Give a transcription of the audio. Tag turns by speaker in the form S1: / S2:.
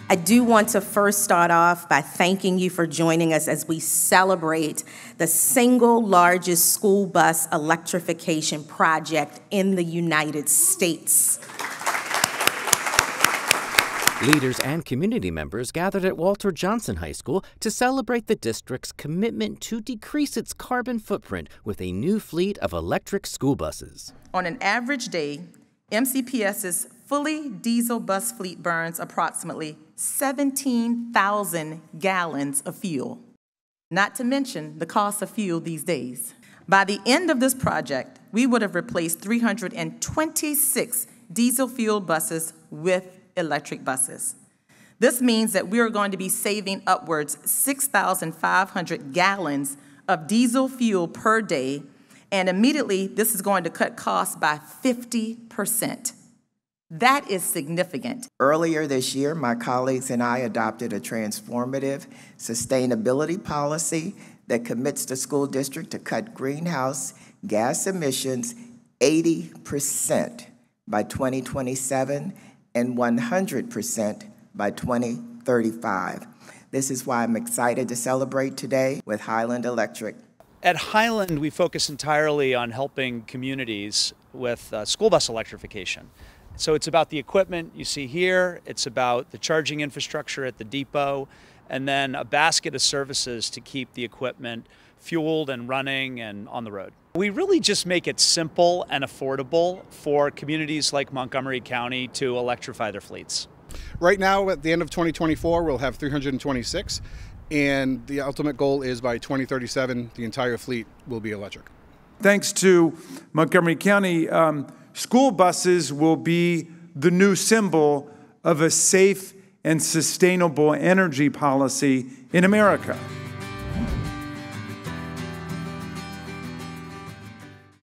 S1: I do want to first start off by thanking you for joining us as we celebrate the single largest school bus electrification project in the United States.
S2: Leaders and community members gathered at Walter Johnson High School to celebrate the district's commitment to decrease its carbon footprint with a new fleet of electric school buses.
S3: On an average day, MCPS's fully diesel bus fleet burns approximately 17,000 gallons of fuel, not to mention the cost of fuel these days. By the end of this project, we would have replaced 326 diesel-fueled buses with electric buses. This means that we are going to be saving upwards 6,500 gallons of diesel fuel per day, and immediately this is going to cut costs by 50%. That is significant.
S4: Earlier this year, my colleagues and I adopted a transformative sustainability policy that commits the school district to cut greenhouse gas emissions 80% by 2027 and 100% by 2035. This is why I'm excited to celebrate today with Highland Electric.
S5: At Highland, we focus entirely on helping communities with school bus electrification. So it's about the equipment you see here, it's about the charging infrastructure at the depot, and then a basket of services to keep the equipment fueled and running and on the road. We really just make it simple and affordable for communities like Montgomery County to electrify their fleets.
S6: Right now, at the end of 2024, we'll have 326, and the ultimate goal is by 2037, the entire fleet will be electric.
S7: Thanks to Montgomery County, school buses will be the new symbol of a safe and sustainable energy policy in America.